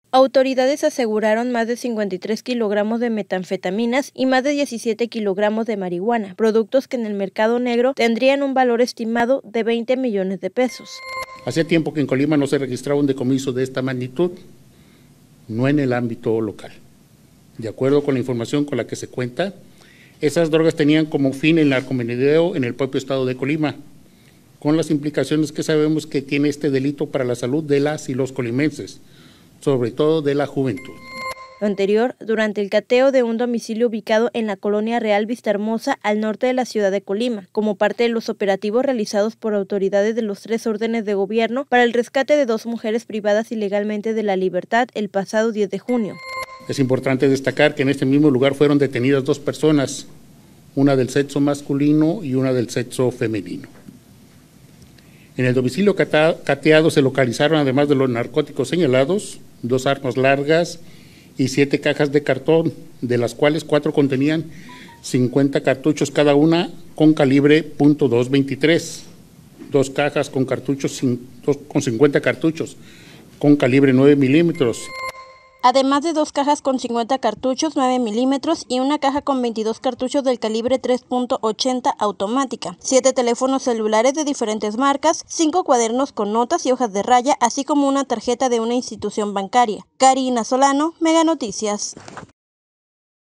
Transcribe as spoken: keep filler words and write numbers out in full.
Autoridades aseguraron más de cincuenta y tres kilogramos de metanfetaminas y más de diecisiete kilogramos de marihuana, productos que en el mercado negro tendrían un valor estimado de veinte millones de pesos. Hacía tiempo que en Colima no se registraba un decomiso de esta magnitud, no en el ámbito local. De acuerdo con la información con la que se cuenta, esas drogas tenían como fin el narcomenudeo en el propio estado de Colima, con las implicaciones que sabemos que tiene este delito para la salud de las y los colimenses, sobre todo de la juventud. Lo anterior, durante el cateo de un domicilio ubicado en la colonia Real Vistahermosa, al norte de la ciudad de Colima, como parte de los operativos realizados por autoridades de los tres órdenes de gobierno para el rescate de dos mujeres privadas ilegalmente de la libertad el pasado diez de junio. Es importante destacar que en este mismo lugar fueron detenidas dos personas, una del sexo masculino y una del sexo femenino. En el domicilio cateado se localizaron, además de los narcóticos señalados, dos armas largas y siete cajas de cartón, de las cuales cuatro contenían cincuenta cartuchos cada una con calibre punto dos veintitrés, dos cajas con cartuchos con cincuenta cartuchos con calibre nueve milímetros. Además de dos cajas con cincuenta cartuchos nueve milímetros y una caja con veintidós cartuchos del calibre tres punto ochenta automática, siete teléfonos celulares de diferentes marcas, cinco cuadernos con notas y hojas de raya, así como una tarjeta de una institución bancaria. Karina Solano, Mega Noticias.